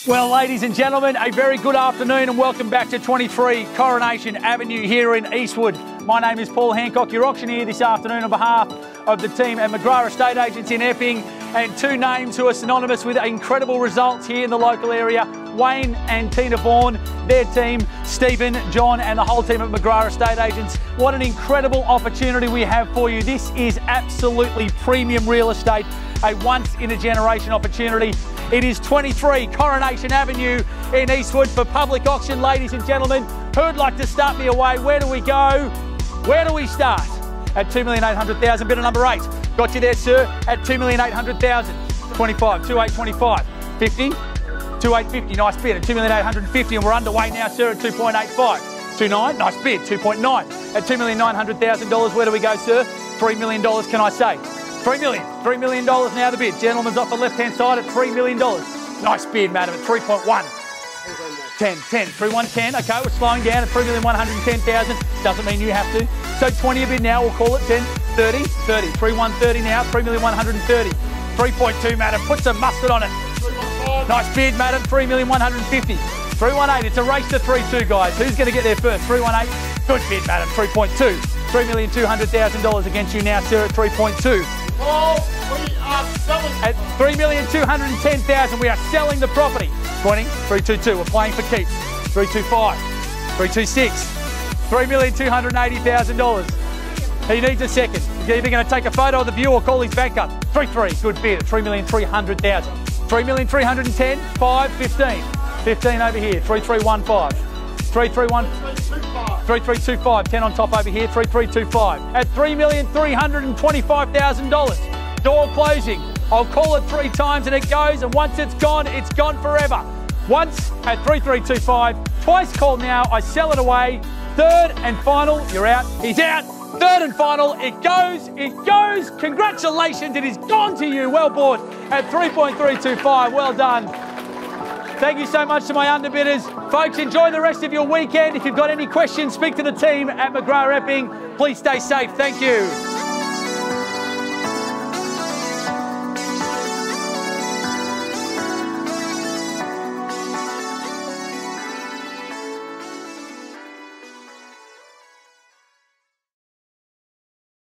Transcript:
Well, ladies and gentlemen, a very good afternoon and welcome back to 23 Coronation Avenue here in Eastwood. My name is Paul Hancock, your auctioneer this afternoon on behalf of the team at McGrath Estate Agents in Epping, and two names who are synonymous with incredible results here in the local area, Wayne and Tina Vaughan, their team, Stephen, John and the whole team at McGrath Estate Agents. What an incredible opportunity we have for you. This is absolutely premium real estate, a once-in-a-generation opportunity. It is 23 Coronation Avenue in Eastwood for public auction, ladies and gentlemen. Who'd like to start me away? Where do we go? Where do we start? At 2,800,000, bidder number 8. Got you there, sir, at 2,800,000. 25, 2825. 50, 2850, nice bid at 2,850,000, and we're underway now, sir, at 2.85. 29, nice bid, 2.9. At $2,900,000, where do we go, sir? $3 million, can I say? $3 million now the bid. Gentleman's off the left-hand side at $3 million. Nice bid, madam, at 3.1. 10, 3.110. Okay, we're slowing down at 3,110,000. Doesn't mean you have to. So 20 a bid now, we'll call it 10, 30, 3,130 now, 3,130. 3.2, madam, put some mustard on it. Nice bid, madam, 3,150. 318, it's a race to 3-2, guys. Who's going to get there first? 318, good bid, madam, 3.2. $3,200,000 against you now, sir, at 3.2. Oh, we are selling. At $3,210,000, we are selling the property. 20, 322, we're playing for keeps. 325, 326, $3,280,000. He needs a second. He's either going to take a photo of the view or call his bank up. 3-3, good bid at $3,300,000. 3,310, 5, 15. 15 over here, 3315. 3325, 10 on top over here, 3325. At $3,325,000. Door closing. I'll call it 3 times and it goes, and once it's gone forever. Once at 3325, twice called now, I sell it away. Third and final, you're out, he's out. Third and final, it goes. Congratulations, it is gone to you. Well bought at 3.325, well done. Thank you so much to my underbidders. Folks, enjoy the rest of your weekend. If you've got any questions, speak to the team at McGrath Epping. Please stay safe. Thank you.